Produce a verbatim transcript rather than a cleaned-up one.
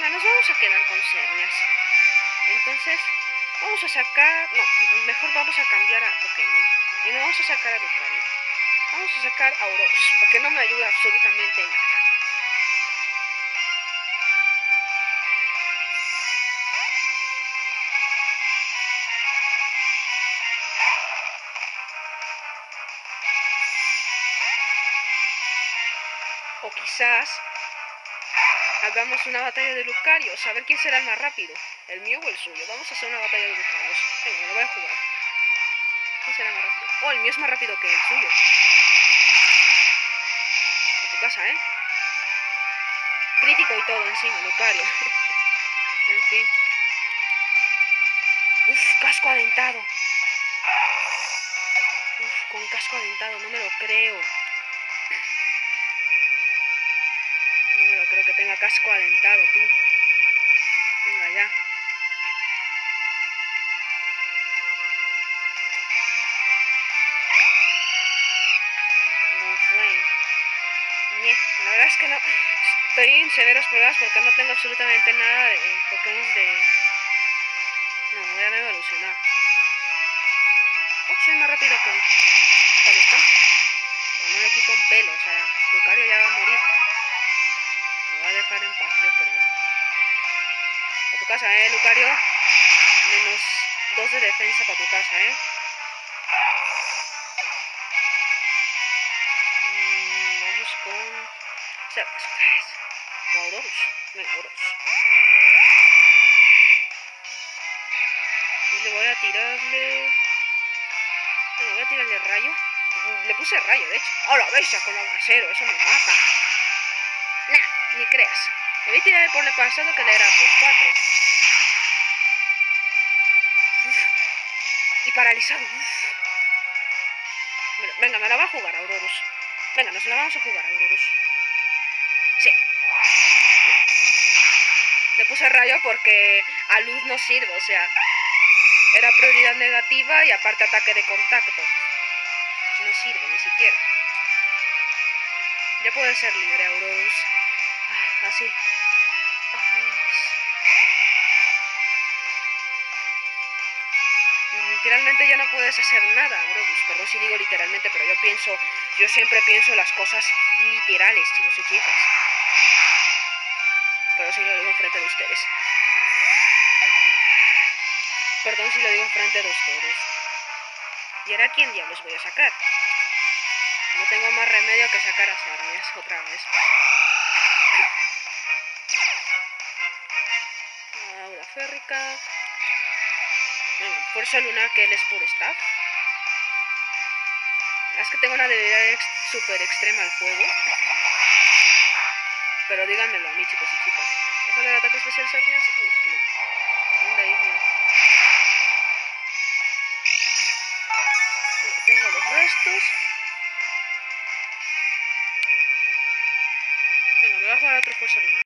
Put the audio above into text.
Venga, nos vamos a quedar con Xerneas. Entonces, vamos a sacar... No, mejor vamos a cambiar a Pokémon. Y no vamos a sacar a Lucario. Vamos a sacar a Aurorus, porque no me ayuda absolutamente nada. O quizás hagamos una batalla de Lucarios, a ver quién será el más rápido, el mío o el suyo. Vamos a hacer una batalla de Lucarios. Venga, lo voy a jugar. ¿Quién será más rápido? Oh, el mío es más rápido que el suyo. A tu casa, ¿eh? Crítico y todo encima, Lucario. En fin. Uf, casco adentado. Uf, con casco adentado, no me lo creo. No me lo creo que tenga casco adentado, tú. Venga, ya. Tengo un flame. Nie, la verdad es que no. Estoy en severos problemas porque no tengo absolutamente nada de eh, Pokémon de... No, voy a evolucionar. Oh, soy más rápido que él. ¿Cuál está? Pero no le quito un pelo, o sea, Lucario ya va a morir. Me va a dejar en paz, yo creo. A tu casa, eh, Lucario. Menos dos de defensa para tu casa, eh. Mm, vamos con... Cerdas otra vez. O Aurorus. Venga, Aurorus. Y le voy a tirarle... Venga, voy a tirarle rayo. Le puse rayo, de hecho. ¡Oh, la bestia con abracero! Eso me mata. Nah, ni creas. Le voy a tirar por el pasado que le era por cuatro. Uf. Y paralizado. Uf. Mira, venga, me la va a jugar Aurorus. Venga, nos la vamos a jugar Aurorus. Sí. Bien. Le puse rayo porque a luz no sirve, o sea, era prioridad negativa y aparte ataque de contacto. No sirve ni siquiera. Ya puede ser libre, Aurorus. Ah, así. Adiós. Literalmente ya no puedes hacer nada, Aurorus. Perdón si digo literalmente, pero yo pienso, yo siempre pienso las cosas literales, chicos y chicas. Pero si lo digo enfrente de ustedes. Perdón si lo digo enfrente de ustedes. ¿Y ahora quién diablos voy a sacar? No tengo más remedio que sacar a Xerneas otra vez. Aura férrica. Venga, fuerza lunar, que él es por staff. Es que tengo una debilidad ex super extrema al fuego. Pero díganmelo a mí, chicos y chicas. ¿Deja del ataque especial Xerneas? Uf, no. ¿Dónde hay? No. Venga, tengo los restos. Venga, me voy a jugar a otro fuerza lunar.